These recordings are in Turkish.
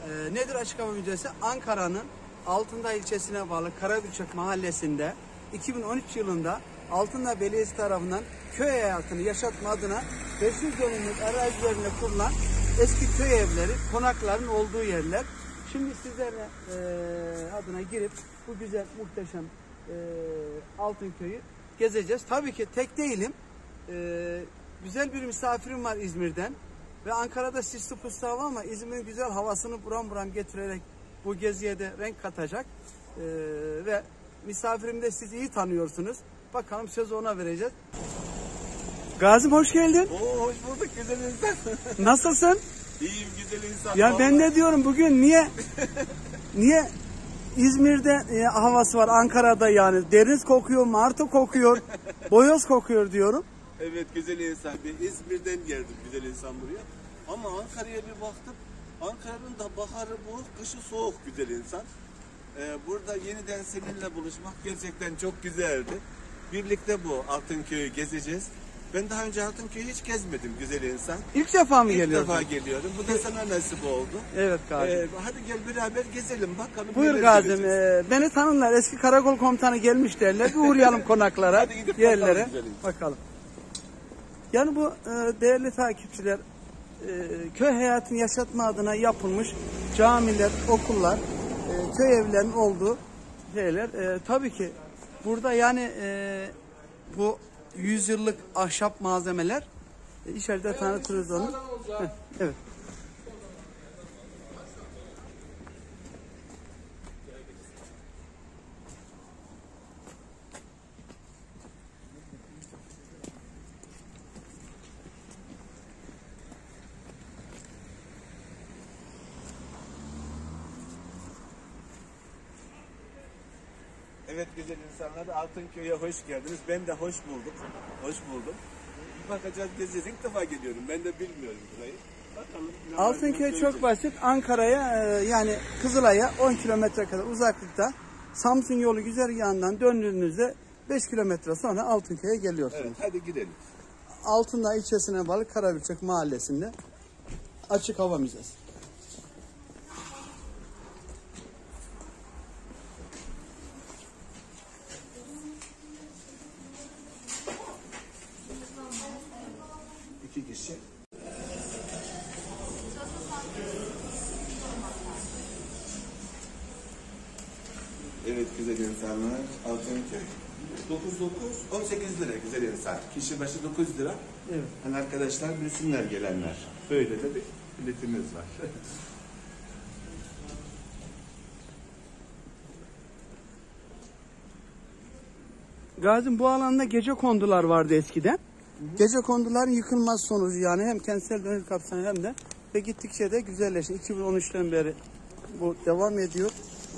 Nedir Açık Hava Müzesi? Ankara'nın Altındağ ilçesine bağlı Karabükçek mahallesinde 2013 yılında Altındağ Belediyesi tarafından köy hayatını yaşatma adına 500 dönümlük arazi üzerinde kurulan eski köy evleri, konakların olduğu yerler. Şimdi sizlerle adına girip bu güzel, muhteşem Altınköy'ü gezeceğiz. Tabii ki tek değilim. Güzel bir misafirim var İzmir'den. Ve Ankara'da sisli puslu hava ama İzmir'in güzel havasını buram buram getirerek bu geziye de renk katacak. Ve misafirim de siz iyi tanıyorsunuz. Bakalım sözü ona vereceğiz. Gazim hoş geldin. Oo, hoş bulduk güzel insan. Nasılsın? İyiyim güzel insan. Ya vallahi. Ben de diyorum bugün niye İzmir'de havası var, Ankara'da yani deniz kokuyor, martı kokuyor, boyoz kokuyor diyorum. Evet güzel insan. Ben İzmir'den geldim güzel insan buraya. Ama Ankara'ya bir baktım. Ankara'nın da baharı bu, kışı soğuk güzel insan. Burada yeniden seninle buluşmak gerçekten çok güzeldi. Birlikte bu Altınköy'ü gezeceğiz. Ben daha önce Altınköy'ü hiç gezmedim güzel insan. İlk defa mı geliyorsun? İlk defa geliyorum. Bu da sana nasip oldu. Evet Gazim. Hadi gel beraber gezelim bakalım. Buyur Gazim. Beni tanırlar. Eski karakol komutanı gelmiş derler. Bir uğrayalım konaklara, yerlere. Bakalım. Yani bu değerli takipçiler köy hayatını yaşatma adına yapılmış camiler, okullar, köy evlerinin olduğu şeyler. Tabii ki burada yani bu 100 yıllık ahşap malzemeler içeride tanıtırız onu. Evet. Evet güzel insanlar, Altınköy'e hoş geldiniz. Ben de hoş buldum. Hoş buldum. Bir bakacağız, gezeceğiz. İlk defa geliyorum. Ben de bilmiyorum burayı. Bakalım. Altınköy çok basit. Ankara'ya yani Kızılay'a 10 kilometre kadar uzaklıkta. Samsun yolu güzergahından döndüğünüzde 5 kilometre sonra Altınköy'e geliyorsunuz. Evet, hadi gidelim. Altındağ ilçesine bağlı Karabükçek mahallesinde Açık Hava Müzesi. İki kişi. Evet güzel insanlar, Altınköy. 18 lira güzel insan. Kişi başı 9 lira. Evet. Hani arkadaşlar bilsinler gelenler. Böyle de bir biletimiz var. Gazim bu alanda gecekondular vardı eskiden. Gecekonduların yıkılmaz sonucu yani hem kentsel dönüşüm kapsamı hem de ve gittikçe de güzelleşti. 2013'ten beri bu devam ediyor.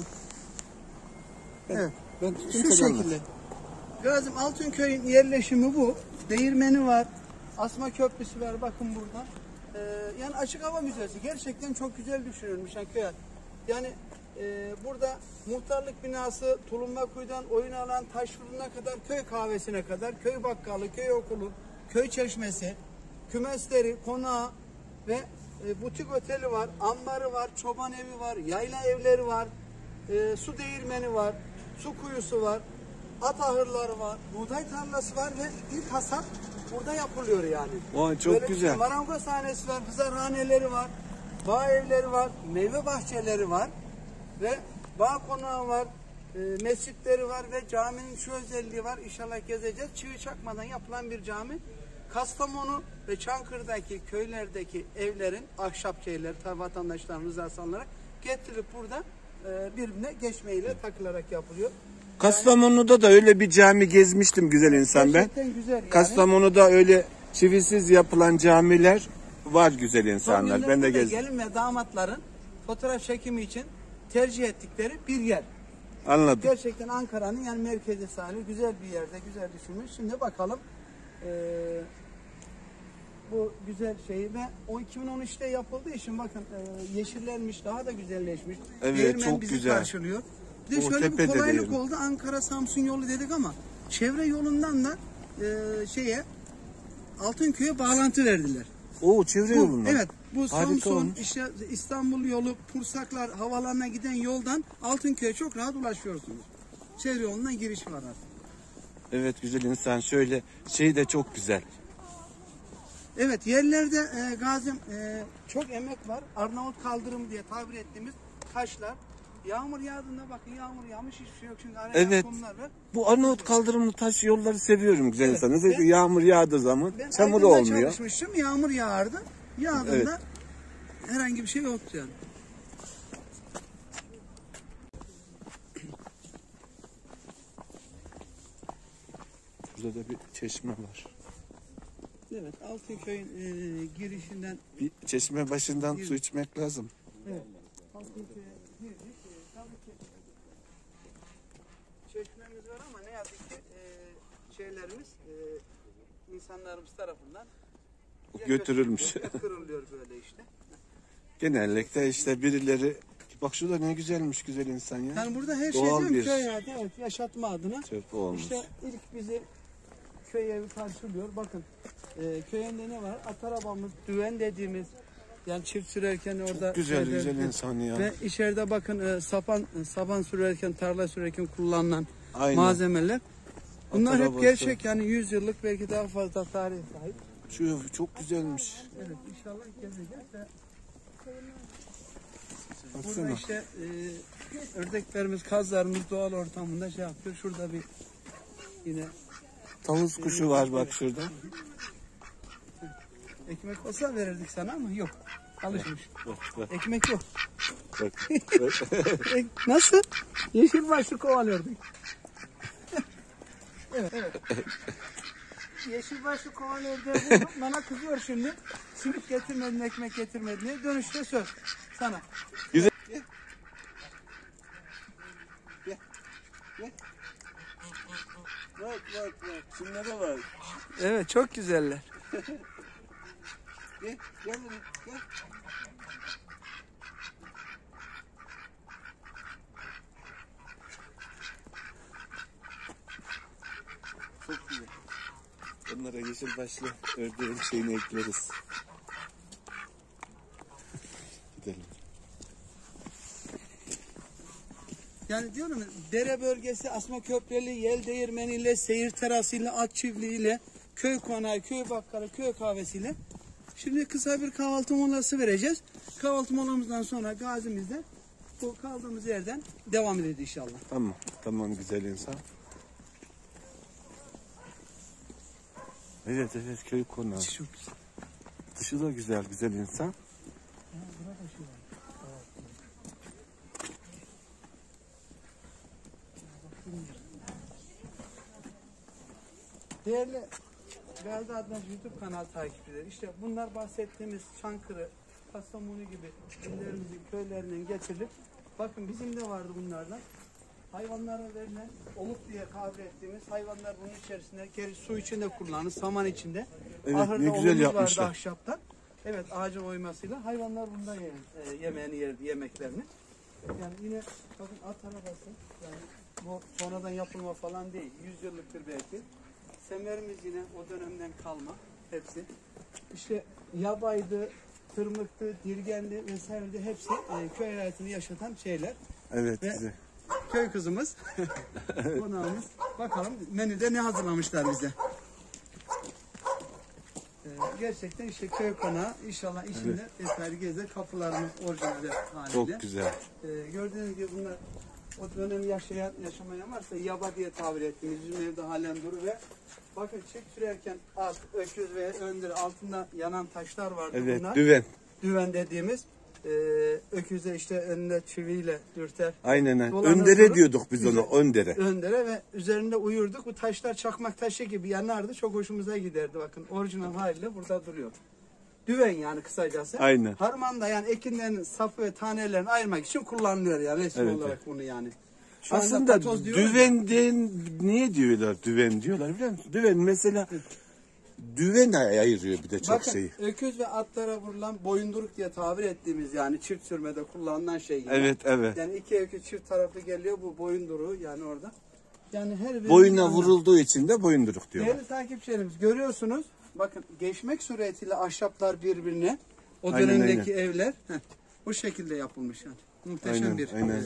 Evet. Şu şekilde. Gazim Altınköy'ün yerleşimi bu. Değirmeni var. Asma köprüsü var bakın burada. Yani Açık Hava Müzesi gerçekten çok güzel düşünülmüş yani köy. Yani burada muhtarlık binası, Tulumba-Kuyu'dan oyun alan taş fırınına kadar, köy kahvesine kadar, köy bakkalı, köy okulu, köy çeşmesi, kümesleri, konağı ve butik oteli var, ambarı var, çoban evi var, yayla evleri var, su değirmeni var, su kuyusu var, at ahırları var, buğday tarlası var ve ilk hasat burada yapılıyor yani. Vay çok böyle güzel. Marangozhanesi var, hızarhaneleri var, bağ evleri var, meyve bahçeleri var ve bağ konağı var, mescitleri var ve caminin şu özelliği var. İnşallah gezeceğiz. Çivi çakmadan yapılan bir cami. Kastamonu ve Çankırı'daki köylerdeki evlerin ahşap şeyler vatandaşların rızası alınarak getirilip burada birbirine geçmeyle takılarak yapılıyor. Kastamonu'da da öyle bir cami gezmiştim güzel insan ben. Güzel yani. Kastamonu'da öyle çivisiz yapılan camiler var güzel insanlar. Ben de gezdim. Gelin ve damatların fotoğraf çekimi için tercih ettikleri bir yer. Anladım. Gerçekten Ankara'nın yani merkezi sahili güzel bir yerde, güzel düşünmüş. Şimdi bakalım bu güzel şeyi ve o 2013'te yapıldığı için bakın yeşillenmiş, daha da güzelleşmiş. Evet Değirmen çok bizi güzel. karşılıyor. Bir de şöyle bir kolaylık oldu. Ankara-Samsun yolu dedik ama çevre yolundan da Altınköy'e bağlantı verdiler. Oo, çevre yolundan. Evet, bu Harika Samsun, olmuş. işte İstanbul yolu, Pursaklar havalarına giden yoldan Altınköy'e çok rahat ulaşıyorsunuz. Çevre yolundan giriş var artık. Evet güzel insan, şöyle şey de çok güzel. Evet, yerlerde Gazim çok emek var. Arnavut kaldırım diye tabir ettiğimiz taşlar. Yağmur yağdığında bakın, yağmur yağmış hiçbir şey yok çünkü araya Evet. kumlar var. Bu Arnavut kaldırımlı taş yolları seviyorum güzel Evet. insan. Özellikle yağmur yağdığı zaman Ben çamur Aydın'da olmuyor. çalışmıştım, yağmur yağardı. Yağdığında herhangi bir şey yoktu yani. Burada da bir çeşme var. Evet, Altınköy'ün girişinden Bir çeşme başından su içmek lazım. evet, Altınköy'e girdik. Tabii ki çeşmemiz var ama ne yazık ki şeylerimiz insanlarımız tarafından ya Götürülmüş. kırılıyor böyle işte. Genellikle işte birileri, bak şurada ne güzelmiş güzel insan ya. Yani burada her şey Doğal diyorum bir köy hayatı, evet, yaşatma adına. çöp olmuş. İşte ilk bizi köy evi karşılıyor. Bakın köyünde ne var? At arabamız, düven dediğimiz, yani çift sürerken orada Güzel şeyler- güzel insan ya. ve içeride bakın saban sürerken, tarla sürerken kullanılan Aynen. malzemeler. Bunlar hep arabası. gerçek, yani 100 yıllık belki daha fazla tarihe sahip. Şu çok güzelmiş. Evet, inşallah gezeceğiz ve burada Baksana. işte ördeklerimiz, kazlarımız doğal ortamında şey yapıyor. Şurada bir yine Tavus kuşu var bak şurada. ekmek olsa verirdik sana ama yok. Alışmış. Bak bak Ekmek yok. bak. bak. Nasıl? Yeşil başlı kovalıyorduk. evet. Yeşil başlı kovalıyordu. Bana kızıyor şimdi. Simit getirmedin, ekmek getirmedin diye. Dönüşte söz sana. Güzel. Bak bak bak. Şunlara bak. Evet, çok güzeller. Gel gel gel. Çok güzel. Onlara yeşil başlı ördeğin şeyini ekleriz. Gidelim. Yani diyorum ya, dere bölgesi, asma köpreli, yel değirmeniyle, seyir terasıyla, at çiftliğiyle, köy konağı, köy bakkalı, köy kahvesiyle. Şimdi kısa bir kahvaltı molası vereceğiz. Kahvaltı molamızdan sonra gazimizde bu kaldığımız yerden devam edeceğiz inşallah. Tamam. Tamam güzel insan. Evet evet köy konağı. Çok güzel. Dışı da güzel güzel insan. Değerli Gazi Adnan YouTube kanal takipçileri, işte bunlar bahsettiğimiz Çankırı, Kastamonu gibi illerimizin köylerinden getirilip, bakın bizim de vardı bunlardan. Hayvanlara verilen oluk diye tabir ettiğimiz hayvanlar bunun içerisinde, geri su içinde kullanılır, saman içinde. Evet, Ahırda ne güzel olumuz yapmışlar. vardı ahşaptan. Evet, ağacın oymasıyla hayvanlar bundan yemeğini yerdi, yemeklerini. Yani yine bakın at arabası, yani bu sonradan yapılma falan değil, 100 yıllıktır belki. Semerimiz yine o dönemden kalma hepsi. İşte yabaydı, tırmıktı, dirgendi vesaire hepsi köy hayatını yaşatan şeyler. Evet Ve güzel. köy kızımız, konağımız. Bakalım menüde ne hazırlamışlar bize. Gerçekten işte köy konağı, inşallah içinde detaylı gezde kapılarımız orijinali haliyle. Çok güzel. Gördüğünüz gibi bunlar o dönemi yaşamayan varsa yaba diye tabir ettiğimiz bizim evde halen durur ve bakın çift sürerken at, öküz ve öndür altında yanan taşlar vardı Evet bunlar. düven. Düven dediğimiz öküze işte önünde çiviyle dürter. Aynen. Dolanır Öndere durur. diyorduk biz ona. Güzel. Öndere. Öndere ve üzerinde uyurduk. Bu taşlar çakmak taşı gibi yanardı. Çok hoşumuza giderdi. Bakın orijinal haliyle burada duruyor. Düven yani kısacası. Aynen. Harmanda yani ekinlerin sapı ve tanelerini ayırmak için kullanılıyor yani resim Evet, olarak bunu yani. Şu anda Aslında patoz diyoruz ya. düvenden niye diyorlar düven diyorlar biliyor musun? Düven mesela düven ayırıyor bir de çok Bakın şeyi. öküz ve atlara vurulan boyunduruk diye tabir ettiğimiz yani çift sürmede kullanılan şey. Yine. Evet evet. Yani iki öküz çift taraflı geliyor bu boyunduruğu yani orada. Yani her birinin Boyuna yanında. vurulduğu için de boyunduruk diyorlar. Değerli takipçilerimiz görüyorsunuz bakın geçmek suretiyle ahşaplar birbirine. O Aynen, dönemdeki evler bu şekilde yapılmış yani. Muhteşem Aynen, bir. aynen.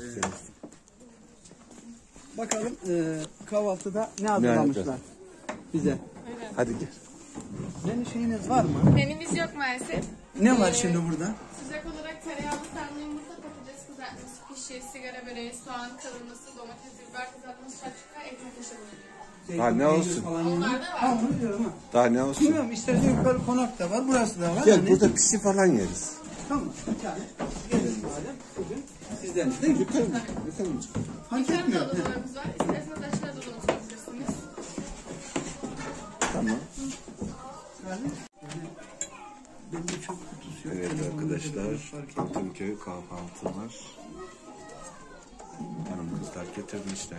Bakalım kahvaltıda ne hazırlamışlar bize. Hadi gel. Menü şeyiniz var mı? Menümüz yok maalesef. Ne var şimdi burada? Sıcak olarak tereyağlı sarma yumurta, patates kızartması, pişi, sigara böreği, soğan kavurması, domates, biber kızartması, şaşka, ekmek aşı bulunuyor. Ha, ne olsun? Onlar da var. Ha, onu diyorum ha. Daha ne olsun? Bilmiyorum, istersen yukarı konak da var, burası da var. Gel Hani- burada pişi falan yeriz. Tamam. Yani gelin madem bugün sizden değil mi? Yukarı mı? Yukarı mı? Fark Kendi etmiyor. odalarımız var. İsterseniz aşağıda da oturabilirsiniz. Tamam. Yani bende çok kutusu yok. Evet Telefonda da arkadaşlar, fark etmiyor. Altınköy kahvaltılar. Hanım kızlar getirmişler.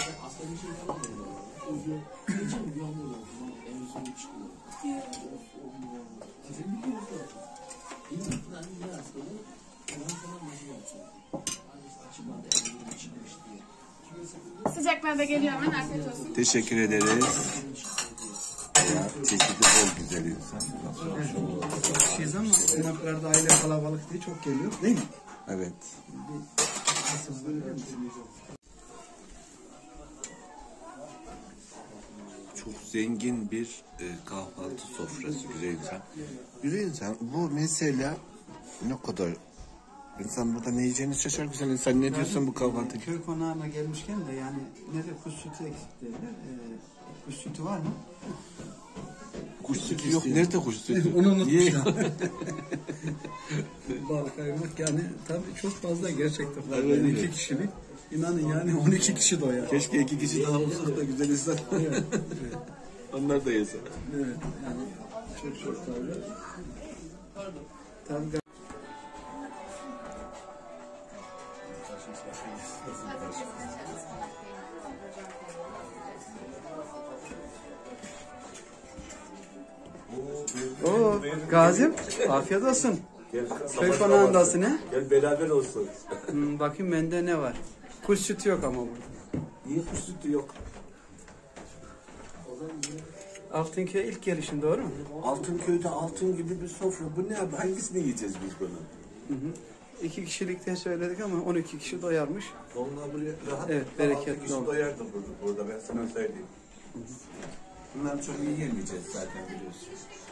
Sıcaklar da geliyor hemen. Afiyet olsun. Teşekkür ederiz. Ya, çeşidi bol güzel insan. Şeyiz ama konaklarda aile kalabalık diye çok geliyor değil mi? Evet. Çok zengin bir kahvaltı sofrası güzel insan. Güzel insan. Bu mesela ne kadar insan burada ne yiyeceğini şaşar güzel insan. Ne diyorsun bu kahvaltı? Köy konağına gelmişken de yani nerede kuş sütü eksik derler. Kuş sütü var mı? Kuş sütü yok. Nerede kuş sütü? Onu Niye? unutmuşlar. Bal kaymak yani tabii çok fazla gerçekten. Evet, Yani evet. 2 kişilik. İnanın yani 12 kişi doyar. Keşke 2 kişi daha bulsak da güzel insan. Onlar da yese. Evet yani çok tabii. Tabii. Oo, Gazim, afiyet olsun. Köy konağındasın he? Gel beraber olsun. Bakayım bende ne var? Kuş sütü yok ama burada. Niye kuş sütü yok? Altınköy'e ilk gelişin doğru mu? Altınköy'de altın gibi bir sofra. Bu ne abi? Hangisini yiyeceğiz biz bunu? 2 kişilikten söyledik ama 12 kişi doyarmış. Vallahi buraya rahat. Evet, bereketli kişi oldu. doyardı burada ben sana söyleyeyim. Bunları çok iyi yemeyeceğiz zaten biliyorsun.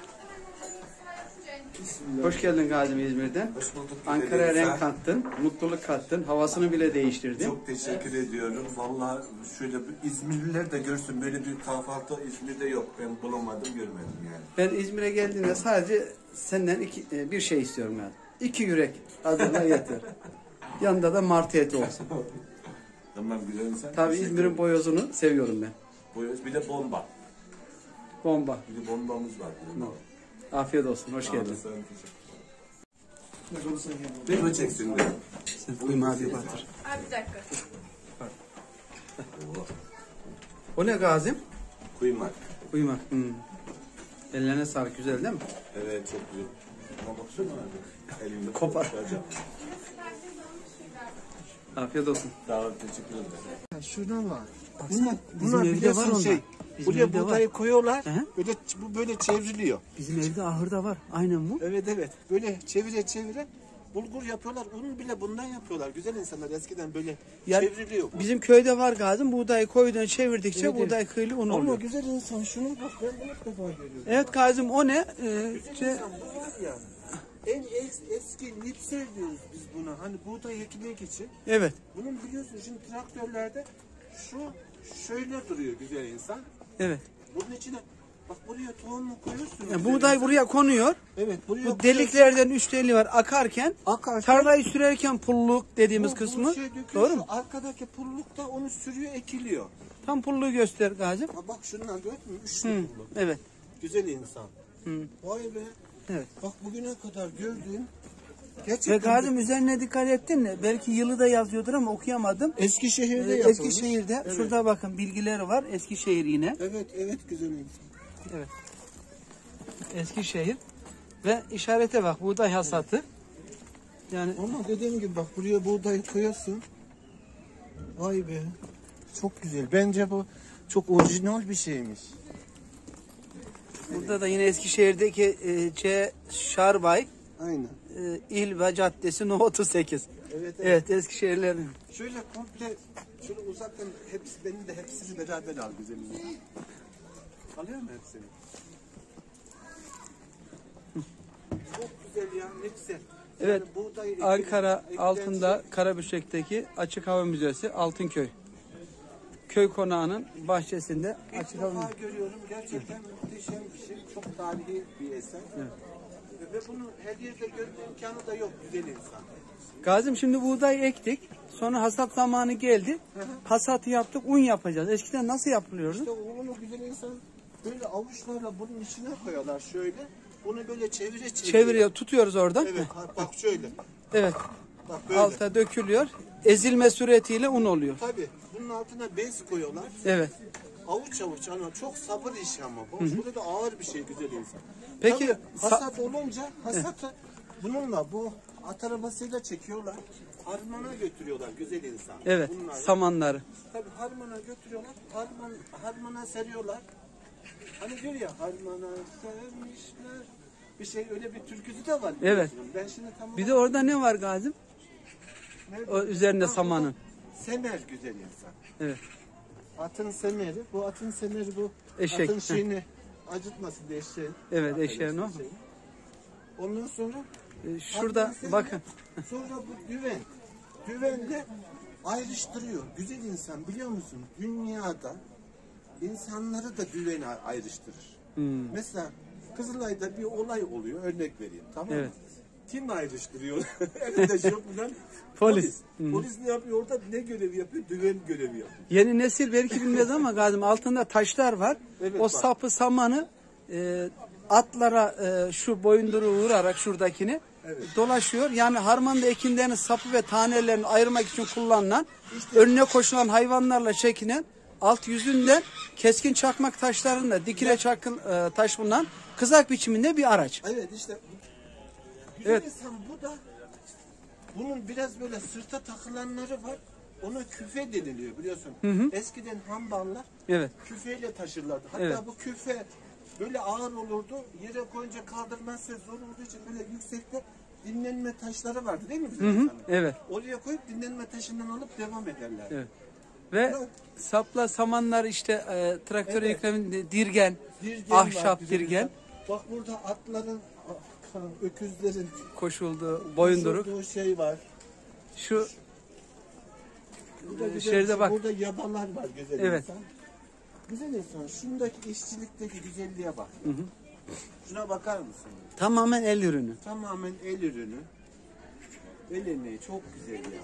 Hoş geldin Gazim İzmir'den. Hoş bulduk. Ankara'ya Güzel renk kattın, mutluluk kattın, havasını bile değiştirdin. Çok teşekkür ediyorum. Vallahi şöyle bir İzmirliler de görsün böyle bir kahvaltı İzmir'de yok. Ben bulamadım, görmedim yani. Ben İzmir'e geldiğimde sadece senden bir şey istiyorum yani. 2 yürek hazırla yeter. Yanında da martı eti olsun. Tamam güzel insan. Tabii Teşekkür İzmir'in ederim. boyozunu seviyorum ben. Boyoz bir de bomba. Bomba. Bir de bombamız var. Afiyet olsun, hoş geldin. Bir mi çeksin de? Uyuma abi batır. Abi bir dakika. O ne Gazim? Kuymak. Uyumak. Ellerine sağlık, güzel değil mi? Evet çok güzel. Ama baksana abi. Elimde Kopar. tutacağım. Afiyet olsun. Sağ ol, teşekkür ederim. Şuradan var. Bizim evde var onlar. Bizim Buraya evde buğdayı koyuyorlar. Hı. Böyle bu böyle çevriliyor. Bizim evde ahırda var. Aynen bu. Evet evet. Böyle çevire bulgur yapıyorlar. Un bile bundan yapıyorlar. Güzel insanlar eskiden böyle Yani çevriliyor. bizim köyde var Gazim. Buğdayı koyduğunu çevirdikçe Evet, evet. buğday kıyılı un Ama oluyor. güzel insan şuna bak ben bunu ilk defa görüyorum. Evet Gazim o ne? Güzel insan bu var ya. En eski nipsel diyoruz biz buna. Hani buğday ekmek için. Evet. Bunun biliyorsun şimdi traktörlerde şu şöyle duruyor güzel insan. Evet. Bunun içine bak buraya tohumunu koyuyorsun. Yani güzel buğday insan. buraya konuyor. Evet buraya Bu deliklerden 3 deliği var akarken Akarken- tarlayı sürerken pulluk dediğimiz Bu kısmı. şey döküyor, Doğru şu mu? arkadaki pulluk da onu sürüyor ekiliyor. Tam pulluğu göster Gazim. Ha bak şundan gördün mü? Üçlü Hı, pulluk. evet. Güzel insan. Hı. Vay be. Evet. Bak bugüne kadar gördüğüm Ve gerçekten Gazim üzerine dikkat ettin mi? Belki yılı da yazıyordur ama okuyamadım. Eskişehir'de yapılmış. Eskişehir'de. Evet. Şurada bakın bilgileri var. Eskişehir yine. Evet güzel insan. Evet. Eskişehir. Ve işarete bak buğday hasatı. Yani Ama dediğim gibi bak buraya buğdayı koyuyorsun. Vay be. Çok güzel. Bence bu çok orijinal bir şeymiş. Burada da yine Eskişehir'deki C. Şarbay Aynen. İl ve Caddesi No 38. Evet. Evet, Eskişehirlerin. Şöyle komple, şöyle uzaktan hepsi, benim de hepsini beraber al güzelim. Alıyor mu hepsini? Çok güzel ya, ne güzel. Evet, Yani buğday Ankara ekilen altında Karabüşek'teki Açık Hava Müzesi Altınköy. Köy konağının bahçesinde İlk açık hava defa görüyorum, gerçekten muhteşem bir şey. Çok tarihi bir eser. Ve bunu her yerde görme imkanı da yok güzel insan. Gazim, şimdi buğday ektik. Sonra hasat zamanı geldi. Hasatı yaptık, un yapacağız. Eskiden nasıl yapılıyordu? İşte onu güzel insan böyle avuçlarla bunun içine koyarlar şöyle. Bunu böyle Çeviriyor, tutuyoruz oradan. Evet, bak şöyle. Evet. Bak böyle. Alta dökülüyor. Ezilme suretiyle un oluyor. Tabii. Bunun altına bez koyuyorlar. Evet. Avuç avuç ama çok sabır işi ama. Bu da ağır bir şey güzel insan. Peki, Tabii, hasat olunca hasatı bununla bu at arabasıyla çekiyorlar. Harmana götürüyorlar güzel insan. Evet, Bunlar. samanları. Tabii harmana götürüyorlar. Harmana seriyorlar. Hani diyor ya harmana sermişler. Bir şey öyle bir türküsü de var. Evet. Ben şimdi tam Bir de orada ne var Gazim? Nerede? O üzerinde samanın. Semer güzel insan. Evet. Atın semeri, bu atın semeri bu. Eşek. Atın şeyini acıtmasın diye eşeğin. Evet, eşeğin o. Ondan sonra Şurada atın semeri, bakın. Sonra bu düven. Düvenle ayrıştırıyor. Güzel insan biliyor musun? Dünyada insanları da düven ayrıştırır. Mesela Kızılay'da bir olay oluyor. Örnek vereyim. Tamam mı? Evet. Kim ayrıştırıyor? Elinde yok bilen Polis. Polis ne yapıyor orada? Ne görevi yapıyor? Düven görevi yapıyor. Yeni nesil belki bilmez ama Gazim, altında taşlar var. Evet, O bak. sapı samanı atlara şu boyunduruğu vurarak şuradakini dolaşıyor. Yani harmanda ekinlerin sapı ve tanelerini ayırmak için kullanılan, önüne koşulan hayvanlarla çekinen, alt yüzünden keskin çakmak taşlarında dikine çakın taş bulunan kızak biçiminde bir araç. Evet işte. Güzel Evet. insan bu da bunun biraz böyle sırta takılanları var. Ona küfe deniliyor biliyorsun. Eskiden hamballar Evet. küfeyle taşırlardı. Hatta Evet. bu küfe böyle ağır olurdu. Yere koyunca kaldırması zor olduğu için böyle yüksekte dinlenme taşları vardı değil mi? Güzel insanın? Evet. Oraya koyup dinlenme taşından alıp devam ederler. Evet. Ve sapla samanlar işte traktöre yüklemin dirgen, Dirgen var, ahşap güzel dirgen insan. Bak burada atların, öküzlerin koşuldu, boyunduruk. koşulduğu şey var. Şu Burada güzel şeride bir şey. bak. Burada yabalar var güzel Evet. insan. Güzel insan. Şundaki işçilikteki güzelliğe bak. Şuna bakar mısın? Tamamen el ürünü. Tamamen el ürünü. El emeği çok güzel ya.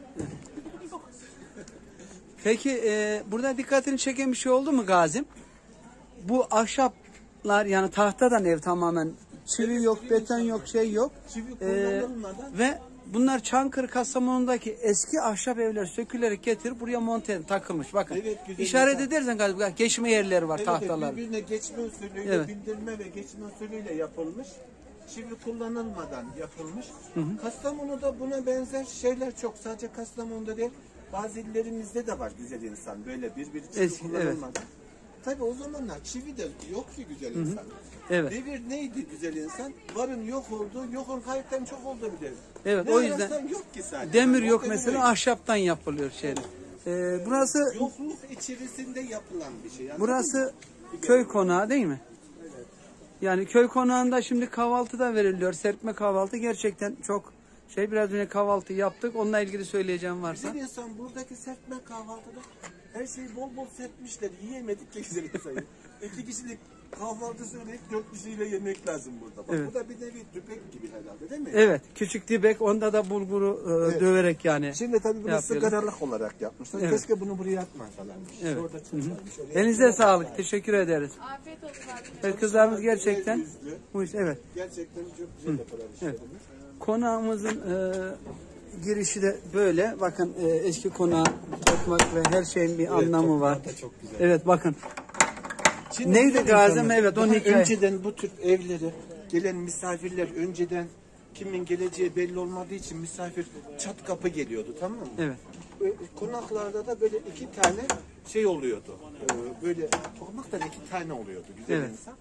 Peki burada dikkatini çeken bir şey oldu mu Gazim? Bu ahşaplar, yani tahtadan ev tamamen. Çivi yok, beton yok, şey yok. Çivi kullanılmadan Ve bunlar Çankırı Kastamonu'daki eski ahşap evler sökülerek getirip buraya monte takılmış. Bakın. Evet, güzel İşaret insan. edersen galiba geçme yerleri var, evet, tahtalar. birbirine geçme usulüyle Evet. bildirme ve geçme usulüyle yapılmış. Çivi kullanılmadan yapılmış. Kastamonu'da buna benzer şeyler çok. Sadece Kastamonu'da değil, bazı illerimizde de var güzel insan. Böyle birbiri çivi Eski, kullanılmadan. Tabii o zamanlar çivi de yok ki güzel insan. Evet. Devir neydi güzel insan? Varın yok oldu, yokun kayıptan çok oldu bir devir. Evet, Ne o yüzden ararsan yok ki zaten. Demir yok O mesela, yok. ahşaptan yapılıyor şeyler. Burası Yokluk içerisinde yapılan bir şey. Anladın burası mı? köy konağı değil mi? Yani köy konağında şimdi kahvaltı da veriliyor. Serpme kahvaltı gerçekten çok şey. Biraz önce kahvaltı yaptık. Onunla ilgili söyleyeceğim varsa. Güzel insan buradaki serpme kahvaltıda her şeyi bol bol serpmişler. Yiyemedik ki güzel insanı. 2 kişilik kahvaltı söyleyip 4 kişiyle yemek lazım burada. Bak, Evet. bu da bir nevi dübek gibi herhalde değil mi? Evet, küçük dibek, onda da bulguru döverek yani. Şimdi tabii bunu yapıyorlar. sigaralık olarak yapmışlar. Evet. Keşke bunu buraya atmasalarmış. Evet. Orada çıkarmış. Oraya Elinize sağlık. Teşekkür ederiz. Afiyet olsun abi. Evet, kızlarımız gerçekten yüzlü. bu iş, evet. Gerçekten çok güzel yapılan işlerimiz. Konağımızın girişi de böyle. Bakın eski konağa bakmak ve her şeyin bir anlamı var. toplar da çok güzel. Evet, bakın. Şimdi Neydi güzel Gazem? insanlar, Evet, onun daha hikaye. önceden bu tür evlere gelen misafirler önceden kimin geleceği belli olmadığı için misafir çat kapı geliyordu, tamam mı? Evet. Konaklarda da böyle 2 tane şey oluyordu. Böyle tokmaktan 2 tane oluyordu güzel Evet. insan.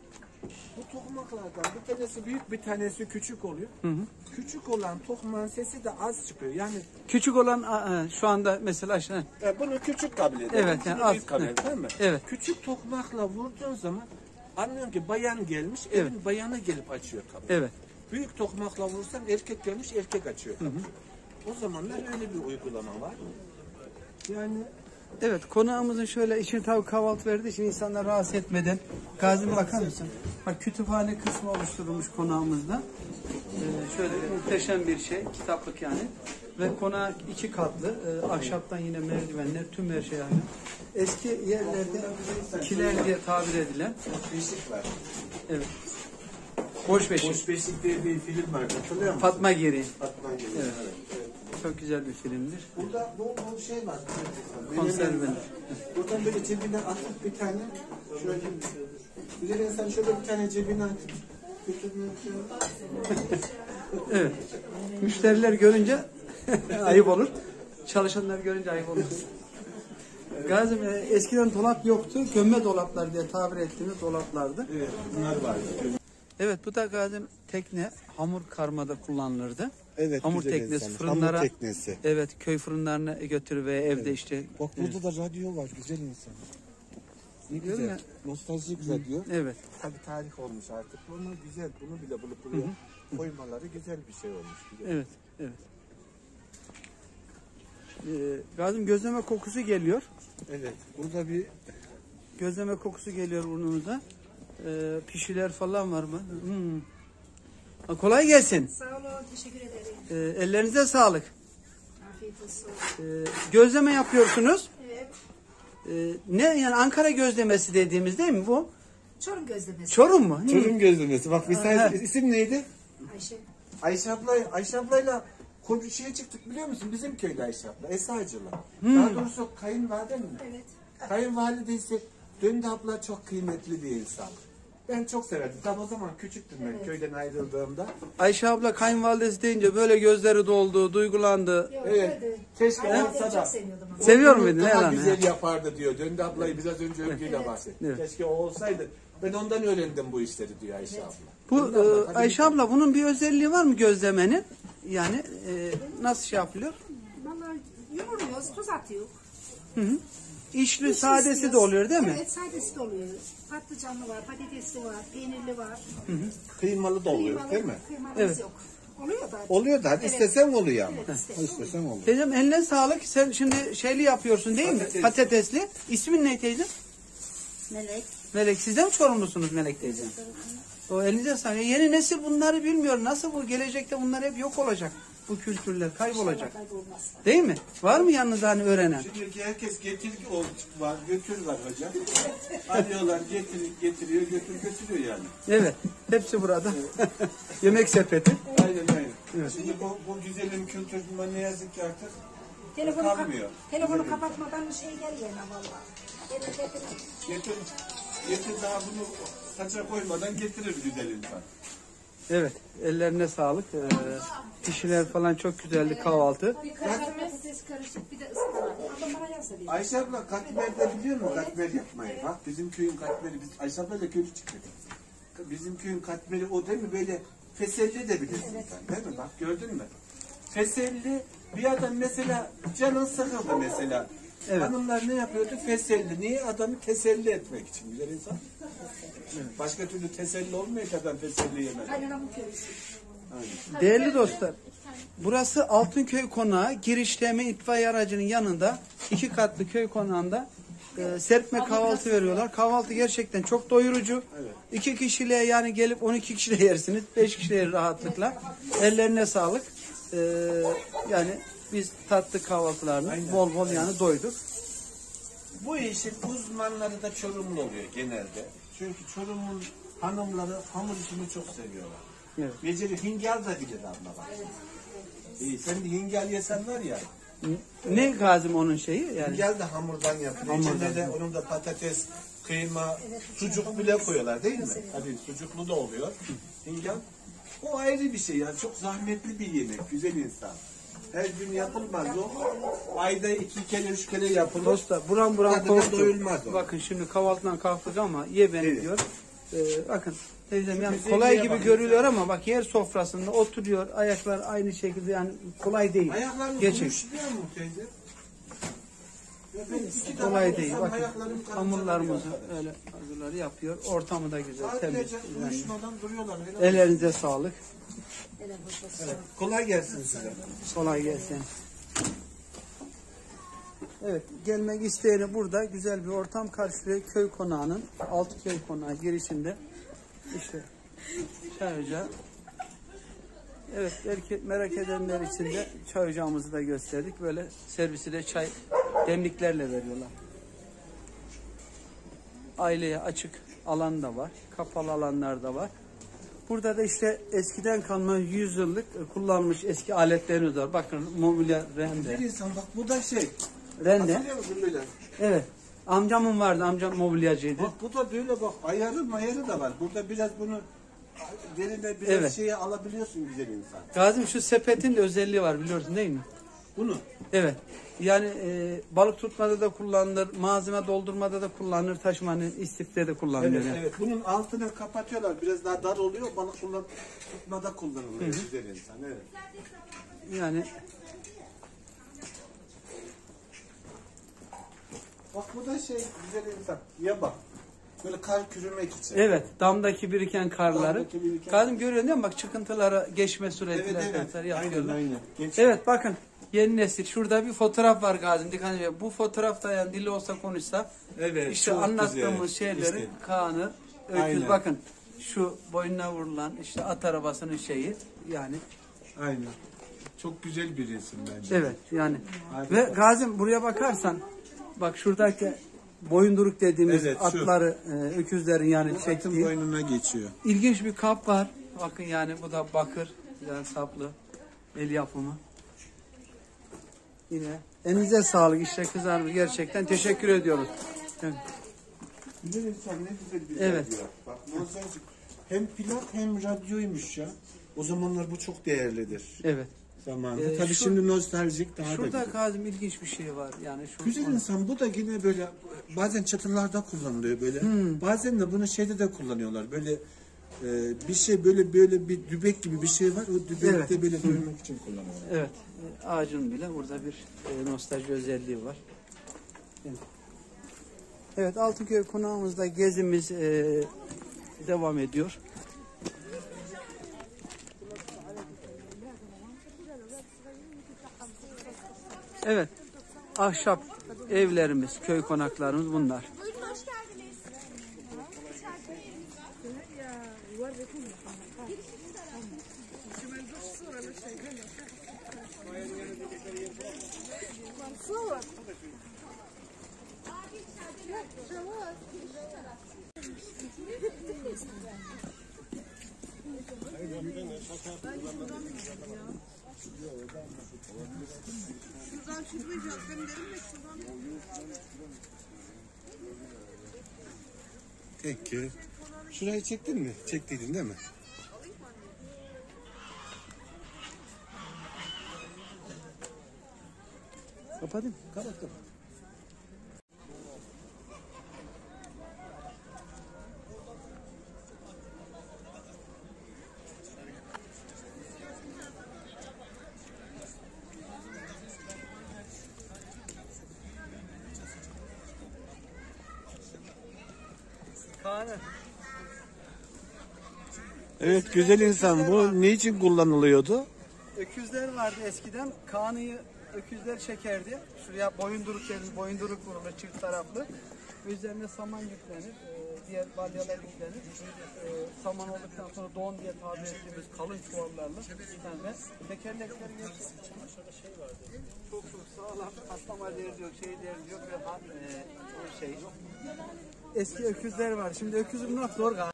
Bu tokmaklardan bir tanesi büyük, bir tanesi küçük oluyor. Küçük olan tokmağın sesi de az çıkıyor. Yani Küçük olan şu anda mesela bunu küçük kabul edelim. Evet, Bunu yani büyük kabul az. edelim, değil mi? Evet. Küçük tokmakla vurduğun zaman anlıyorum ki bayan gelmiş, Evet. evin bayanı gelip açıyor kapıyı. evet. Büyük tokmakla vursan erkek gelmiş, erkek açıyor kapıyı. O zamanlar öyle bir uygulama var. Yani Evet, konağımızın şöyle içini tabii kahvaltı verdiği için insanlar rahatsız etmeden. Gazi'm bakar mısın? Bak kütüphane kısmı oluşturulmuş konağımızda. Şöyle muhteşem bir şey, kitaplık yani. Ve konak 2 katlı, ahşaptan yine merdivenler, tüm her şey aynı. Eski yerlerde kiler diye tabir edilen. beşik var. Evet. Boş beşik. Boş Beşik diye bir film var, hatırlıyor musun? Fatma Giri. Fatma Giri. Evet. Çok güzel bir filmdir. Burada bol bol şey var. Konserve. Buradan böyle cebine atıp bir tane şöyle güzel insan şöyle bir tane cebine atıp Evet. Müşteriler görünce ayıp olur. Çalışanlar görünce ayıp olur. Gazi'm eskiden dolap yoktu. Gömme dolaplar diye tabir ettiğimiz dolaplardı. evet, bunlar var. Evet, bu da Gazi'm tekne hamur karmada kullanılırdı. Evet, Hamur güzel teknesi insan. fırınlara. Hamur teknesi. Evet, köy fırınlarına götür ve evde işte. Bak burada da radyo var, güzel insan. Ne Görüyor güzel. musun? Nostaljik radyo. Evet. Tabii tarih olmuş artık. Onlar güzel. Bunu bile bulup buraya koymaları güzel bir şey olmuş. Güzel. Evet, evet. Gazi'm gözleme kokusu geliyor. Evet. Burada bir Gözleme kokusu geliyor burnumuza. Pişiler falan var mı? Ha, kolay gelsin. Sağ olun, teşekkür ederim. Ellerinize sağlık. Afiyet olsun. Gözleme yapıyorsunuz. Evet, Ne yani Ankara gözlemesi dediğimiz değil mi bu? Çorum gözlemesi. Çorum mu? Çorum gözlemesi. Bak isim neydi? Ayşe. Ayşe ablayla şeye çıktık biliyor musun? Bizim köyde Ayşe abla. Esacılı. Daha doğrusu kayınvalide mi? Evet. Kayınvalidesi Döndü abla çok kıymetli bir insan. Ben çok severdim. Tam o zaman küçüktüm ben köyden ayrıldığımda. Ayşe abla kayınvalidesi deyince böyle gözleri doldu, duygulandı. Yok, Evet. öyle. Keşke Ayşe'yi olsa da. çok seviyordum ama. Seviyor muydun Daha Eren? güzel yapardı diyor. Döndü ablayı biraz önce övgüyle bahsetti. Evet. Keşke o olsaydı. Ben ondan öğrendim bu işleri diyor Ayşe abla. Bu Döndü abla, hadi Ayşe lütfen. abla bunun bir özelliği var mı gözlemenin? Yani nasıl şey yapılıyor? Vallahi yoğuruyoruz, tuz atıyor. İçli sadesi de oluyor değil mi? Evet, sadesi de oluyor. Patlıcanlı var, patatesli var, peynirli var. Kıymalı da oluyor değil mi? Kıymalımız Evet. yok. Oluyor da. Oluyor da hadi Evet. istesen oluyor ama. Evet, istesen İstesen oluyor. Teyzem eline sağlık. Sen şimdi şeyli yapıyorsun değil mi? Patates. Patatesli. İsmin ne teyzem? Melek. Melek. Siz de mi Çorumlusunuz Melek teyzem? O elinize sağlık. Yeni nesil bunları bilmiyor. Nasıl bu? Gelecekte bunlar hep yok olacak. Bu kültürler kaybolacak. Kaybolmaz. Değil mi? Var mı yanınızda hani öğrenen? Şimdi herkes getir var, götür var hocam. Alıyorlar, getiriyor, götürüyor yani. Evet. Hepsi burada. Yemek sepeti. Aynen. Şimdi bu güzelim kültüründen ne yazık ki artık kalmıyor. Telefonu kapatmadan bir şey geliyor valla. Getir daha bunu saça koymadan getirir güzel insan. Evet. Ellerine sağlık. Pişiler falan çok güzeldi kahvaltı. Bir kaşar patates karışık bir de ıspanak. Ablam bana yazsa bir. Ayşe abla katmer'de biliyor musun katmer yapmayı? Bak bizim köyün katmeri, biz Ayşe ablayla köylü çıktık. Bizim köyün katmeri o değil mi böyle feselli de bilirsin sen değil mi? Bak gördün mü? Feselli bir adam mesela canın sıkıldı mesela. Evet. Hanımlar ne yapıyordu? Feselli. Niye? Adamı teselli etmek için güzel insan. Başka türlü teselli olmuyor ki adam teselli yemez. Kaynanamın köylüsü. Değerli dostlar, burası Altınköy Konağı, girişleme itfaiye aracının yanında 2 katlı köy konağında serpme kahvaltı veriyorlar. Kahvaltı gerçekten çok doyurucu. 2 kişiliğe yani gelip 12 kişiyle yersiniz. 5 kişiyle rahatlıkla. Ellerine sağlık. Yani biz tatlı kahvaltılarını bol bol yani doyduk. Bu işin uzmanları da Çorumlu oluyor genelde. Çünkü Çorum'un hanımları hamur işini çok seviyorlar. Evet. Beceri hingal da bilir abla bak. İyi, sen de hingal yesen var ya. Ne Gazi'm onun şeyi? Yani Hingal da hamurdan yapılıyor. Hamurdan. İçinde de onun da patates, kıyma, sucuk bile koyuyorlar değil mi? Tabii sucuklu da oluyor. Hingal. O ayrı bir şey ya. Çok zahmetli bir yemek. Güzel insan. Her gün yapılmaz o. Ayda 2 kere 3 kere yapılır. dostlar buram buram Tadına korktu. doyulmaz o. Bakın şimdi kahvaltıdan kalktık ama ye beni Evet. diyor. Bakın teyzem yani güzelliğe kolay gibi bak. görülüyor ama bak yer sofrasında oturuyor. Ayaklar aynı şekilde yani kolay değil. Ayaklarını Geçin. konuşuyor mu teyze? Ya ben iki tane Kolay değil. olsam Bakın ayaklarım kanacak hamurlarımızı arkadaş. öyle hazırları yapıyor. Ortamı da güzel, temiz. Sadece Yani. uyuşmadan duruyorlar. Ellerinize sağlık. Kolay gelsin size. Kolay gelsin. Evet, gelmek isteyeni burada güzel bir ortam karşılıyor. Köy konağının, Altıköy konağı girişinde işte çay ocağı. Evet, belki merak edenler için de çay ocağımızı da gösterdik. Böyle servisi de çay demliklerle veriyorlar. Aileye açık alan da var, kapalı alanlar da var. Burada da işte eskiden kalma 100 yıllık kullanılmış eski aletlerimiz var. Bakın mobilya Bir rende. insan bak bu da şey. Rende. Hatırlıyor musun böyle? Evet. Amcamın vardı. Amcam mobilyacıydı. Bak bu da böyle bak ayarı da var. Burada biraz bunu derine biraz Evet. şeye alabiliyorsun güzel insan. Gazim şu sepetin de özelliği var biliyorsun değil mi? Bunu. Evet. Yani balık tutmada da kullanılır, malzeme doldurmada da kullanılır, taşımanın istifte de kullanılır. Evet, yani. evet. Bunun altını kapatıyorlar. Biraz daha dar oluyor. Balık tutmada kullanılıyor güzel insan. Evet. Yani Bak bu da şey güzel insan. Ya bak. Böyle kar kürümek için. evet, damdaki biriken karları. Damdaki biriken- Gazim görüyorsun değil mi? Bak çıkıntılara geçme Evet suretiyle evet. kanser Aynen yapıyorlar. aynen. Genç. Evet bakın yeni nesil. Şurada bir fotoğraf var Gazim. Dikkat edin. Bu fotoğrafta yani dili olsa konuşsa Evet. işte çok anlattığımız güzel. şeylerin İşte. Kaan'ı, öküz Aynen. bakın şu boynuna vurulan işte at arabasının şeyi yani Aynen. Çok güzel bir resim bence. evet yani Harika. ve Gazim buraya bakarsan bak şuradaki boyunduruk dediğimiz Evet, şu. atları öküzlerin yani Atın çektiği boynuna geçiyor. ilginç bir kap var. Bakın yani bu da bakır yani saplı el yapımı. Yine elinize sağlık işte kızarmış gerçekten teşekkür ediyoruz. Evet. Güzel insan ne güzel bir Evet. radyo. Bak montaj hem plak hem radyoymuş ya. O zamanlar bu çok değerlidir. Evet. Zamanında. Tabii şu- şimdi nostaljik daha da Şurada güzel. Kazım ilginç bir şey var. Yani şu Güzel insan bu da yine böyle bazen çatılarda kullanılıyor böyle. Bazen de bunu şeyde de kullanıyorlar. Böyle bir şey böyle bir dübek gibi bir şey var. O dübekte Evet. böyle dövmek için kullanıyorlar. evet ağacın bile burada bir nostalji özelliği var. Evet Altınköy konağımızda gezimiz devam ediyor. Evet ahşap evlerimiz, köy konaklarımız bunlar. Buyurun hoş geldiniz. Peki. Şurayı çektin mi? Çektiydin değil mi? Kapatayım. Kapat kapat. Kaan'ı. Evet güzel insan bu ne için kullanılıyordu? Öküzler vardı eskiden. Kanıyı öküzler çekerdi. Şuraya boyunduruk deriz. Boyunduruk vurulur çift taraflı. Üzerine saman yüklenir. Diğer balyalar yüklenir. Saman olduktan sonra don diye tabir ettiğimiz kalın çuvallarla ve tekerlekleri geçiyor. Şey vardı. Çok sağlam patlama derdi yok, şey derdi yok ve o şey. Eski öküzler var. Şimdi öküzü bulmak zor galiba.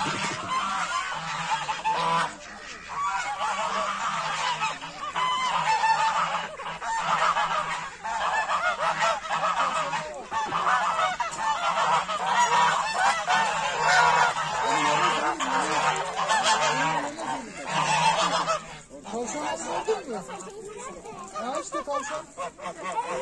Ha işte tavşan.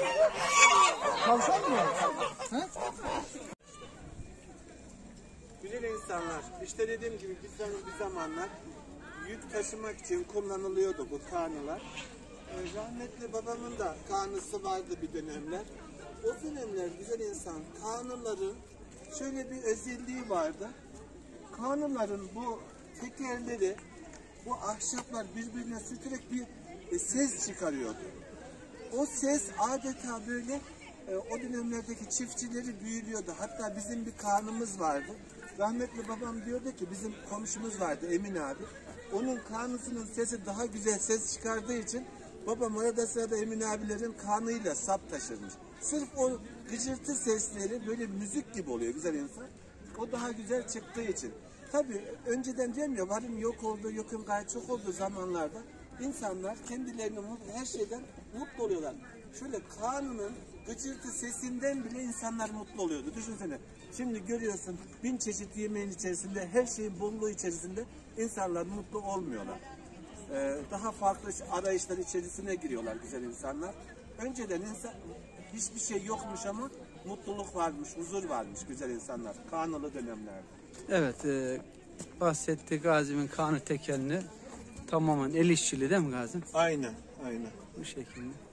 Tavşan mı? Ha? Güzel insanlar. İşte dediğim gibi bir zamanlar yük taşımak için kullanılıyordu bu kanılar. Rahmetli babamın da kanısı vardı bir dönemler. O dönemler güzel insan kanıların şöyle bir özelliği vardı. Kanıların bu tekerleri, bu ahşaplar birbirine sürterek bir ses çıkarıyordu. O ses adeta böyle o dönemlerdeki çiftçileri büyülüyordu. Hatta bizim bir kanımız vardı. Rahmetli babam diyordu ki bizim komşumuz vardı Emin abi. Onun kanısının sesi daha güzel ses çıkardığı için babam arada sırada Emin abilerin kanıyla sap taşırmış. Sırf o gıcırtı sesleri böyle müzik gibi oluyor güzel insan. O daha güzel çıktığı için. Tabii önceden diyorum ya varın yok olduğu, yokun gayet çok olduğu zamanlarda insanlar kendilerini her şeyden mutlu oluyorlar. Şöyle kanının gıcırtı sesinden bile insanlar mutlu oluyordu. Düşünsene. Şimdi görüyorsun 1000 çeşit yemeğin içerisinde, her şeyin bolluğu içerisinde insanlar mutlu olmuyorlar. Daha farklı arayışlar içerisine giriyorlar güzel insanlar. Önceden hiçbir şey yokmuş ama mutluluk varmış, huzur varmış güzel insanlar. Kanlı dönemlerde. Evet, bahsetti Gazi'nin kanı tekelini tamamen el işçiliği değil mi Gazi? Aynen, aynen. Bu şekilde.